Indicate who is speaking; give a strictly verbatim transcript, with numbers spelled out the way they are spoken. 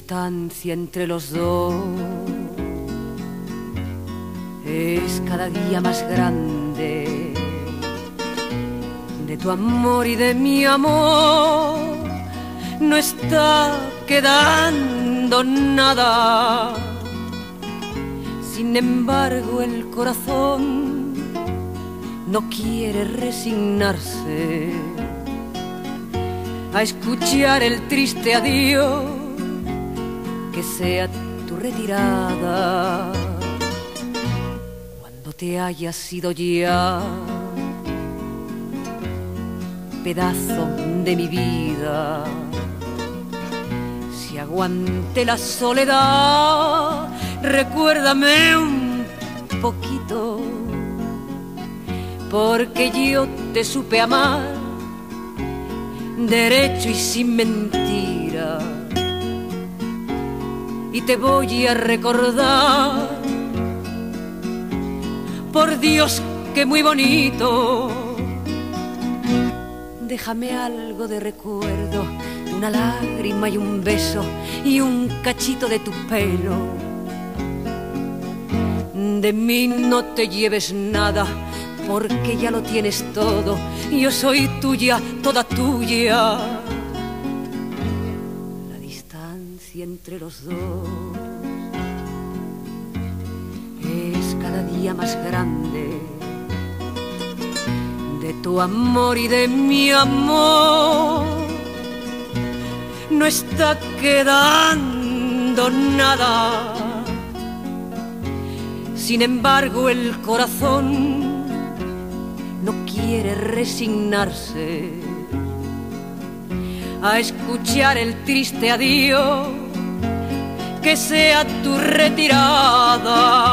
Speaker 1: distancia entre los dos es cada día más grande. De tu amor y de mi amor no está quedando nada. Sin embargo, el corazón no quiere resignarse a escuchar el triste adiós que sea tu retirada. Cuando te hayas ido ya, pedazo de mi vida, si aguante la soledad, recuérdame un poquito, porque yo te supe amar derecho y sin mentira, y te voy a recordar, por Dios que muy bonito. Déjame algo de recuerdo, una lágrima y un beso y un cachito de tu pelo. De mí no te lleves nada, porque ya lo tienes todo. Yo soy tuya, toda tuya. La distancia entre los dos es cada día más grande. De tu amor y de mi amor no está quedando nada. Sin embargo, el corazón no quiere resignarse a escuchar el triste adiós que sea tu retirada.